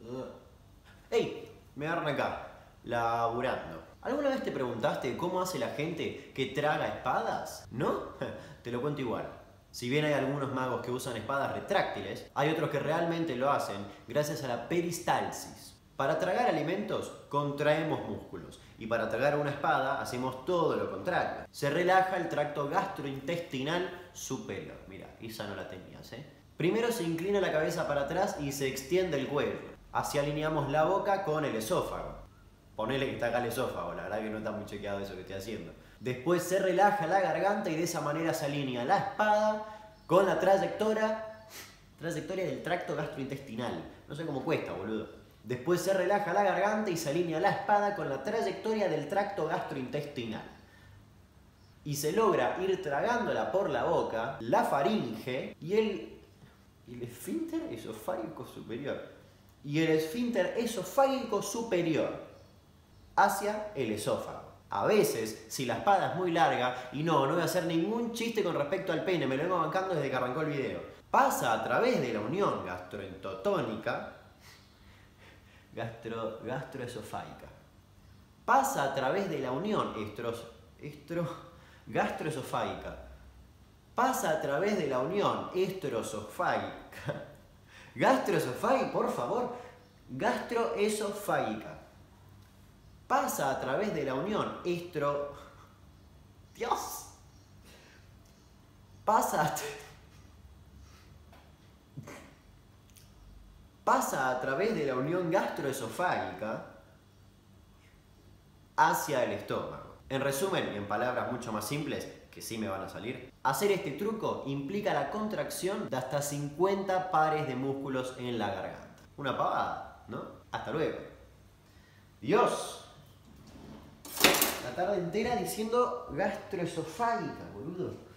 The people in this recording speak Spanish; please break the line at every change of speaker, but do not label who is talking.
¡Ey! Me agarran acá, laburando. ¿Alguna vez te preguntaste cómo hace la gente que traga espadas? ¿No? Te lo cuento igual. Si bien hay algunos magos que usan espadas retráctiles, hay otros que realmente lo hacen gracias a la peristalsis. Para tragar alimentos, contraemos músculos. Y para tragar una espada, hacemos todo lo contrario. Se relaja el tracto gastrointestinal superior. Mira, esa no la tenías, ¿eh? Primero se inclina la cabeza para atrás y se extiende el cuello. Así alineamos la boca con el esófago. Ponele que está acá el esófago, la verdad que no está muy chequeado eso que estoy haciendo. Después se relaja la garganta y de esa manera se alinea la espada con la trayectoria del tracto gastrointestinal. No sé cómo cuesta, boludo. Después se relaja la garganta y se alinea la espada con la trayectoria del tracto gastrointestinal. Y se logra ir tragándola por la boca, la faringe y el esfínter esofágico superior. Y el esfínter esofágico superior hacia el esófago. A veces, si la espada es muy larga, y no voy a hacer ningún chiste con respecto al pene, me lo vengo bancando desde que arrancó el video, pasa a través de la unión gastroentotónica, gastroesofágica. Pasa a través de la unión gastroesofágica. Pasa a través de la unión estroesofágica. Gastroesofágica, por favor. Gastroesofágica. Pasa a través de la unión Dios. Pasa a través de la unión gastroesofágica hacia el estómago. En resumen, y en palabras mucho más simples, que sí me van a salir, hacer este truco implica la contracción de hasta 50 pares de músculos en la garganta. Una pavada, ¿no? Hasta luego. Dios. La tarde entera diciendo gastroesofágica, boludo.